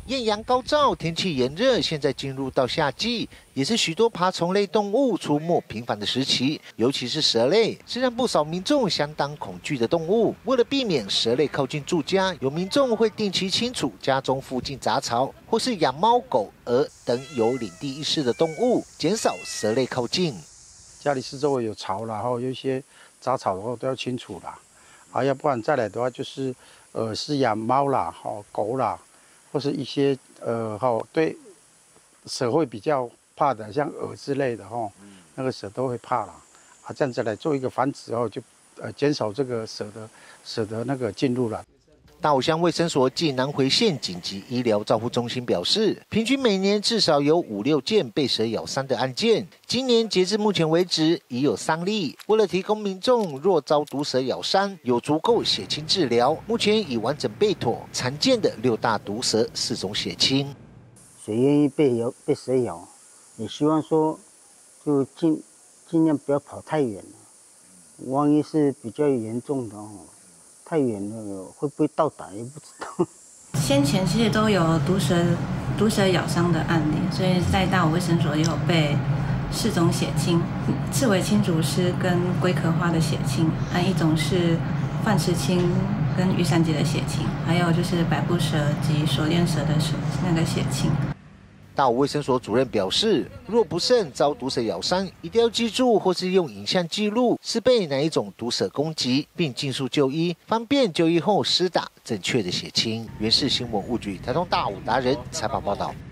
艳阳高照，天气炎热，现在进入到夏季，也是许多爬虫类动物出没频繁的时期，尤其是蛇类，是让不少民众相当恐惧的动物。为了避免蛇类靠近住家，有民众会定期清除家中附近杂草，或是养猫、狗、鹅等有领地意识的动物，减少蛇类靠近。 家里四周围有草啦，然后有一些杂草的话都要清除啦。啊，要不然再来的话就是是养猫啦、狗啦。或是一些对蛇会比较怕的，像蛾之类的那个蛇都会怕啦。啊，这样子来做一个繁殖就减少这个蛇的那个进入了。 大武乡卫生所暨南回县紧急医疗照护中心表示，平均每年至少有5-6件被蛇咬伤的案件。今年截至目前为止，已有3例。为了提供民众若遭毒蛇咬伤有足够血清治疗，目前已完整备妥常见的6大毒蛇4种血清。 谁愿意被蛇咬，也希望说就尽量不要跑太远了。万一是比较严重的太远了会不会到达也不知道。 先前其实都有毒蛇咬伤的案例，所以在大武卫生所也有备4种血清：赤尾青竹丝跟龟壳花的血清，还一种是范氏青跟玉山节的血清，还有就是百步蛇及锁链蛇的那个血清。 大武卫生所主任表示，若不慎遭毒蛇咬伤，一定要记住或是用影像记录是被哪一种毒蛇攻击，并尽速就医，方便就医后施打正确的血清。原市新闻物局台东大武达人采访报道。